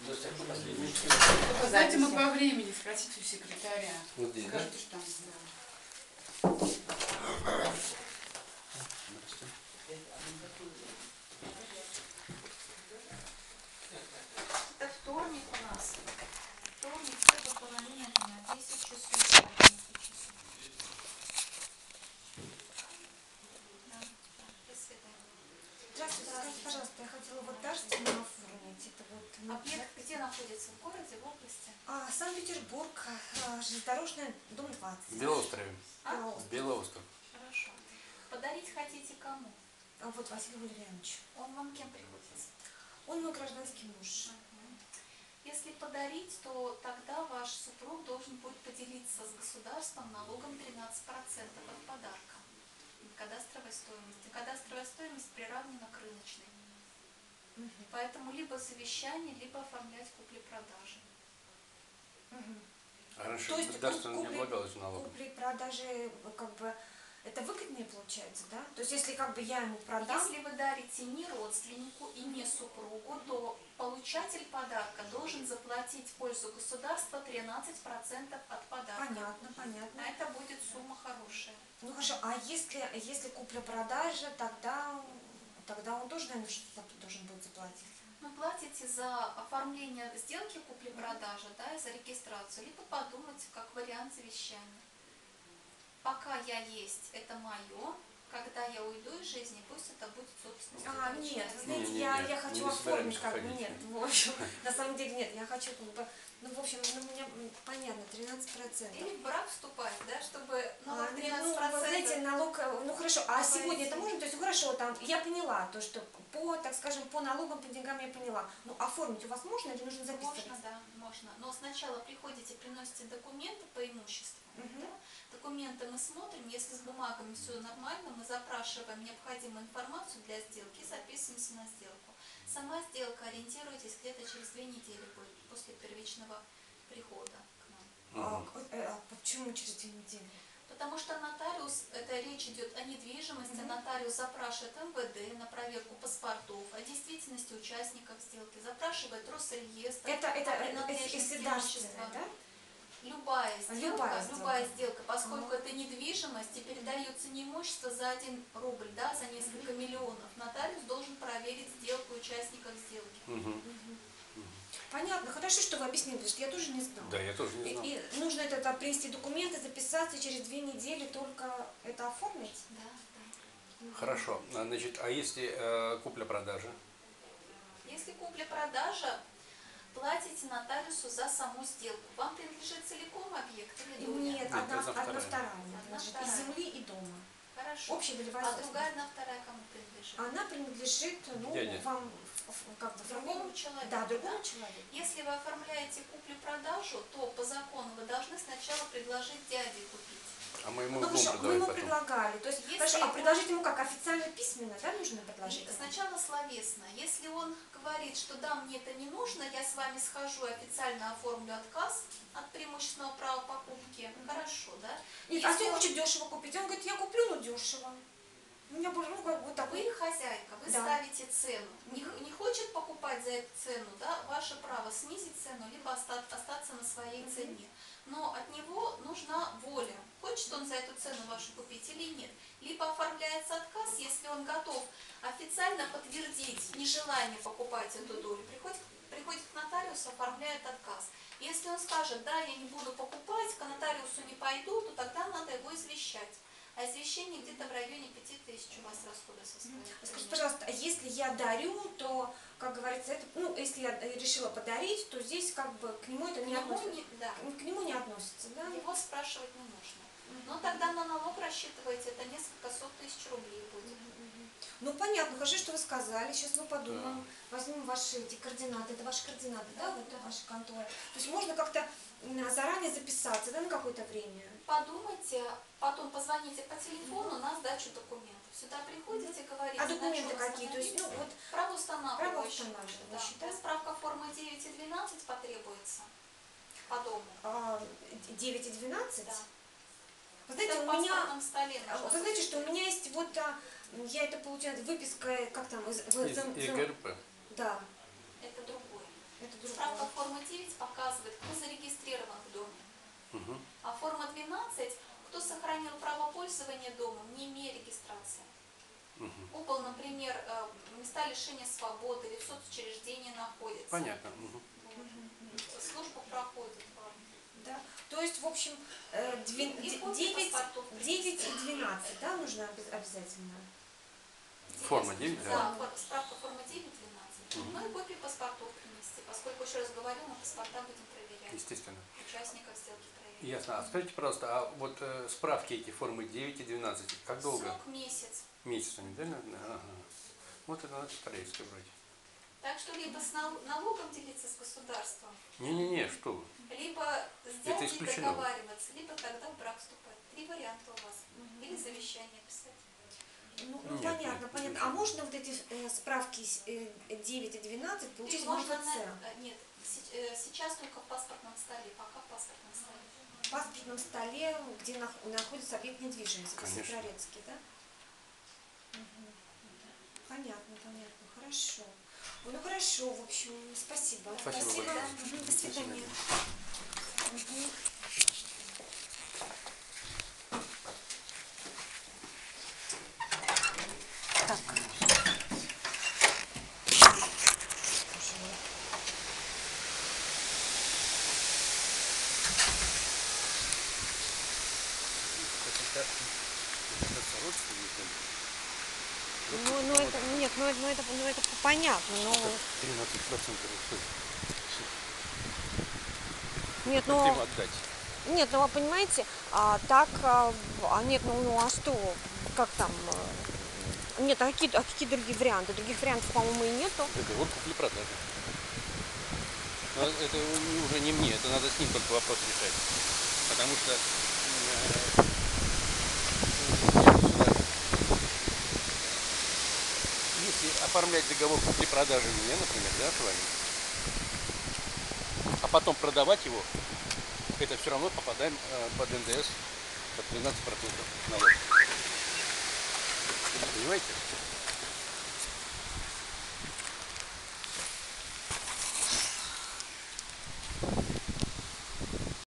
Знаете, мы по времени спросите у секретаря. Вот здесь, скажите, да? что там. Это вторник у нас. Вторник, это половина дня, 10 часов, 11 часов. Да, до свидания. Здравствуйте, скажите, пожалуйста, я хотела вот дарственную оформить. Это вот Объект где находится? В городе, в области? Санкт-Петербург, железнодорожная, дом 20. Белоострове. А? Белоостров. Хорошо. Подарить хотите кому? Вот Василию Валерьяновичу. Он вам кем приходится? Он мой гражданский муж. Если подарить, то тогда ваш супруг должен будет поделиться с государством налогом 13% от подарка. Кадастровой стоимости. Кадастровая стоимость приравнена к рыночной. Поэтому либо завещание, либо оформлять купли-продажи. А раньше То есть государство не облагалось налогом. Купли-продажи, как бы, это выгоднее получается, да? То есть если как бы я ему продам... Если вы дарите не родственнику и не супругу, то получатель подарка должен заплатить в пользу государства 13% от подарка. Понятно, понятно. А это будет сумма хорошая. Ну хорошо, а если купля-продажа, тогда он тоже, наверное, что-то должен будет заплатить? Вы платите за оформление сделки купли-продажи, да, и за регистрацию, либо подумайте как вариант завещания. Пока я есть, это мое. Когда я уйду из жизни, пусть это будет собственность. Нет, вы знаете, Не-не-не, я хочу мы не оформить, собираемся как бы, ходить. нет, в общем, на самом деле нет, я хочу, как бы, ну, в общем, ну, у меня понятно, 13%. Или в брак вступать, да, чтобы налог 13%. Ну, вы знаете, налог, ну, хорошо, а Давайте. сегодня это можно, то есть, хорошо, там, я поняла, то, что по, так скажем, по налогам, по деньгам я поняла, ну, оформить у вас можно или нужно записывать? Можно, да, можно. Но сначала приходите, приносите документы по имуществу. Да? Документы мы смотрим, если с бумагами все нормально, мы запрашиваем необходимую информацию для сделки и записываемся на сделку. Сама сделка, ориентируйтесь, где-то через 2 недели будет после первичного прихода к нам. Почему через 2 недели? Потому что нотариус, это речь идет о недвижимости, нотариус запрашивает МВД на проверку паспортов, о действительности участников сделки, запрашивает Росреестр. Это принадлежность если имущества. дарственная, да? Любая Любая сделка, поскольку это недвижимость и передается не имущество за 1 рубль, да, за несколько миллионов, нотариус должен проверить сделку участников сделки. Понятно, хорошо, что вы объяснили, потому что я тоже не знала. Да, я тоже не знал. И нужно это принести документы, записаться, и через 2 недели только это оформить? Да. Хорошо. Значит, а если купля-продажа? Если купля-продажа, платите нотариусу за саму сделку. Вам принадлежит целиком объект или доля? Нет, одна вторая. вторая. Одна Значит, вторая. и земли, и дома. Хорошо. Общая долевая А собственность. другая одна вторая кому принадлежит? Она принадлежит, ну, Дяде. вам, как бы, Другому человеку. Да, другому человеку. Если вы оформляете куплю-продажу, то по закону вы должны сначала предложить дяде купить. А мы ему Ну, будем хорошо, мы продавать ему потом. предлагали. То есть, Если хорошо, а его- предложить ему как? Официально письменно, да, нужно предложить? Сначала словесно. Если он говорит, что да, мне это не нужно, я с вами схожу и официально оформлю отказ от преимущественного права покупки, хорошо, да? Нет, а если он хочет дешево купить? Он говорит, я куплю, но дешево. У меня больше, ну, как бы так. Вы хозяйка, вы Да. ставите цену. Не хочет покупать за эту цену, да, ваше право снизить цену, либо остаться на своей цене. Но от него нужна воля. Хочет он за эту цену вашу купить или нет. Либо оформляется отказ, если он готов официально подтвердить нежелание покупать эту долю, приходит к нотариусу, оформляет отказ. Если он скажет, да, я не буду покупать, к нотариусу не пойду, то тогда надо его извещать. А извещение где-то в районе 5000 у вас расходы составляют. Скажите, пожалуйста, а если я дарю, то, как говорится, это, ну, если я решила подарить, то здесь как бы к нему это не относится. К нему не относится, да? Его спрашивать не нужно. Но тогда на налог рассчитывайте, это несколько сот тысяч рублей будет. Ну, понятно, хорошо, что вы сказали. Сейчас мы подумаем, возьмем ваши эти координаты. Это ваши координаты, да, вот ваша контора. То есть можно как-то заранее записаться, да, на какое-то время? Подумайте, потом позвоните по телефону на сдачу документов. Сюда приходите, говорите, А документы на чем какие? То есть, ну, вот правоустанавливающие. правоустанавливающие, Да. да? Справка формы 9 и 12 потребуется по дому. 9 и 12? Да. Вы знаете, Это у в меня... паспортном столе нужно Вы знаете, что у посмотреть. меня есть вот... Я это получаю, выписка, как там, Из ЕГРП. Да, Это другое. это другое. Справка пользование домом, не имея регистрации. Мгм. Угол, например, места лишения свободы или в соцучреждении находятся. Понятно. Мгм. Служба проходит вам. Да. То есть, в общем, И копии 9 паспортов и принести. 12, да, нужно обязательно? Форма 9, да? Да, справка форма 9-12. Мгм. Ну и копии паспортов принести, поскольку, еще раз говорю, мы паспорта будем проверять. Естественно. Участников сделки проверять. Ясно. А скажите, пожалуйста, а вот справки эти формы 9 и 12, как долго? Срок месяц. Месяцами, да? Ага. Вот это надо корейское брать. Так что либо с налогом делиться с государством, Не-не-не, что вы. либо с Это дядей исключено. договариваться, либо тогда в брак вступать. 3 варианта у вас. Или завещание писать. Ну, Нет, понятно, нет, понятно. нет. А можно вот эти справки 9 и 12 получить И в можно МФЦ? Нет, сейчас только в паспортном столе, пока в паспортном столе. В паспортном столе, где находится объект недвижимости, Конечно. Сестрорецкий, да? Мгм. Понятно, понятно, хорошо. Ой, ну хорошо, в общем, спасибо. Спасибо большое. Мгм, до свидания. Мгм. Так. Ну это, нет, это понятно, но... 13%. Нет, Хотим ну... отдать. Нет, ну вы понимаете, нет, ну а что, как там, нет, а какие другие варианты? Других вариантов, по-моему, и нету. Договор купли-продажи. Но это уже не мне, это надо с ним только вопрос решать. Потому что если оформлять договор купли-продажи мне, например, да, с вами, а потом продавать его, это все равно попадаем под НДС под 13% налог. Понимаете?